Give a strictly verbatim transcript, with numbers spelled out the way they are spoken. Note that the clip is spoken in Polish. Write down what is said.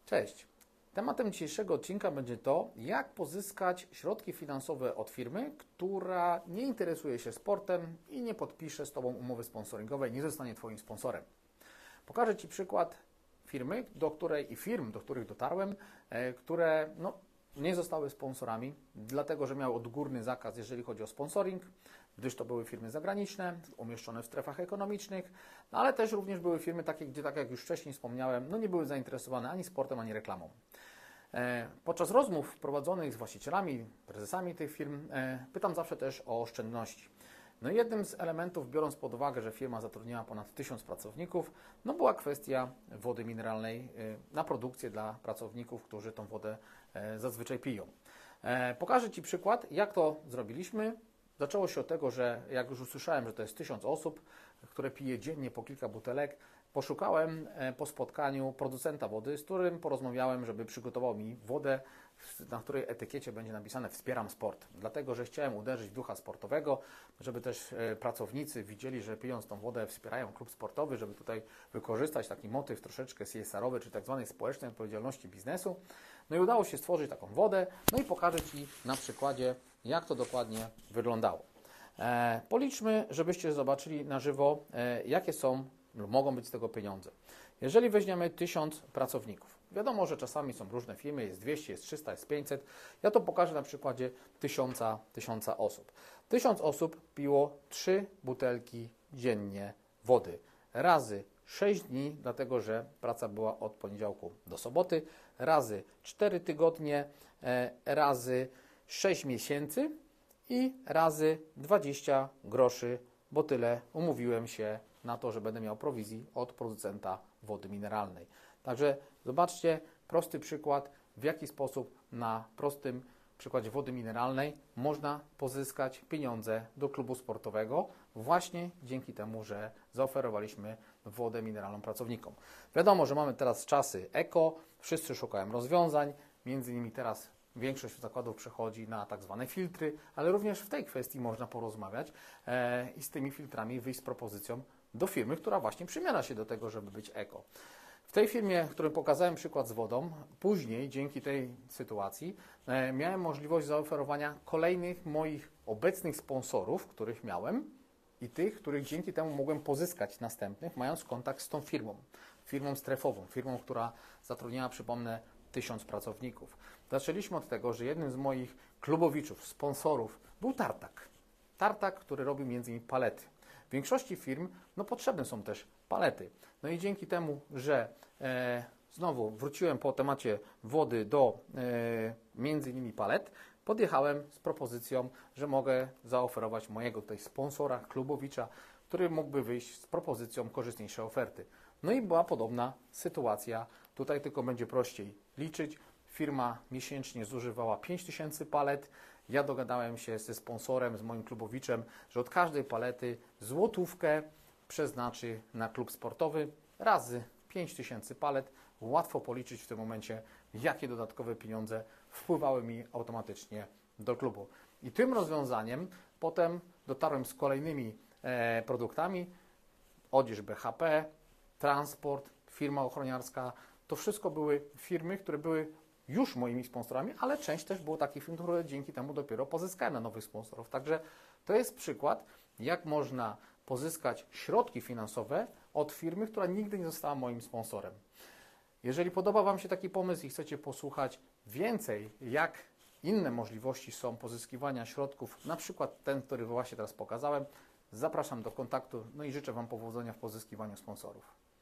Cześć. Tematem dzisiejszego odcinka będzie to, jak pozyskać środki finansowe od firmy, która nie interesuje się sportem i nie podpisze z Tobą umowy sponsoringowej, nie zostanie Twoim sponsorem. Pokażę Ci przykład firmy, do której i firm, do których dotarłem, które no, nie zostały sponsorami, dlatego że miały odgórny zakaz, jeżeli chodzi o sponsoring, gdyż to były firmy zagraniczne, umieszczone w strefach ekonomicznych, no, ale też również były firmy takie, gdzie, tak jak już wcześniej wspomniałem, no, nie były zainteresowane ani sportem, ani reklamą. E, podczas rozmów prowadzonych z właścicielami, prezesami tych firm, e, pytam zawsze też o oszczędności. No i jednym z elementów, biorąc pod uwagę, że firma zatrudniała ponad tysiąc pracowników, no była kwestia wody mineralnej e, na produkcję dla pracowników, którzy tą wodę e, zazwyczaj piją. E, pokażę Ci przykład, jak to zrobiliśmy. Zaczęło się od tego, że jak już usłyszałem, że to jest tysiąc osób, które pije dziennie po kilka butelek, poszukałem po spotkaniu producenta wody, z którym porozmawiałem, żeby przygotował mi wodę, na której etykiecie będzie napisane "Wspieram sport", dlatego że chciałem uderzyć w ducha sportowego, żeby też pracownicy widzieli, że pijąc tą wodę wspierają klub sportowy, żeby tutaj wykorzystać taki motyw troszeczkę C S R-owy, czy tak zwanej społecznej odpowiedzialności biznesu. No i udało się stworzyć taką wodę, no i pokażę Ci na przykładzie, jak to dokładnie wyglądało. E, policzmy, żebyście zobaczyli na żywo, e, jakie są lub mogą być z tego pieniądze. Jeżeli weźmiemy tysiąc pracowników, wiadomo, że czasami są różne firmy, jest dwieście, jest trzysta, jest pięćset. Ja to pokażę na przykładzie tysiąca, tysiąca osób. tysiąc osób piło trzy butelki dziennie wody razy sześć dni, dlatego że praca była od poniedziałku do soboty, razy cztery tygodnie, e, razy sześć miesięcy i razy dwadzieścia groszy, bo tyle umówiłem się na to, że będę miał prowizji od producenta wody mineralnej. Także zobaczcie, prosty przykład, w jaki sposób na prostym przykładzie wody mineralnej można pozyskać pieniądze do klubu sportowego właśnie dzięki temu, że zaoferowaliśmy wodę mineralną pracownikom. Wiadomo, że mamy teraz czasy eko, wszyscy szukają rozwiązań, między innymi teraz większość zakładów przechodzi na tak zwane filtry, ale również w tej kwestii można porozmawiać e, i z tymi filtrami wyjść z propozycją do firmy, która właśnie przymiera się do tego, żeby być eko. W tej firmie, w którym pokazałem przykład z wodą, później dzięki tej sytuacji e, miałem możliwość zaoferowania kolejnych moich obecnych sponsorów, których miałem i tych, których dzięki temu mogłem pozyskać następnych, mając kontakt z tą firmą, firmą strefową, firmą, która zatrudniała, przypomnę, tysiąc pracowników. Zaczęliśmy od tego, że jednym z moich klubowiczów, sponsorów był Tartak. Tartak, który robił między innymi palety. W większości firm no, potrzebne są też palety. No i dzięki temu, że e, znowu wróciłem po temacie wody do e, między innymi palet, podjechałem z propozycją, że mogę zaoferować mojego tutaj sponsora, klubowicza, który mógłby wyjść z propozycją korzystniejszej oferty. No i była podobna sytuacja. Tutaj tylko będzie prościej liczyć. Firma miesięcznie zużywała pięć tysięcy palet. Ja dogadałem się ze sponsorem, z moim klubowiczem, że od każdej palety złotówkę przeznaczy na klub sportowy razy pięć tysięcy palet. Łatwo policzyć w tym momencie, jakie dodatkowe pieniądze wpływały mi automatycznie do klubu. I tym rozwiązaniem potem dotarłem z kolejnymi e, produktami. Odzież B H P, transport, firma ochroniarska. To wszystko były firmy, które były już moimi sponsorami, ale część też było takich firm, które dzięki temu dopiero pozyskałem na nowych sponsorów. Także to jest przykład, jak można pozyskać środki finansowe od firmy, która nigdy nie została moim sponsorem. Jeżeli podoba Wam się taki pomysł i chcecie posłuchać więcej, jak inne możliwości są pozyskiwania środków, na przykład ten, który właśnie teraz pokazałem, zapraszam do kontaktu, no i życzę Wam powodzenia w pozyskiwaniu sponsorów.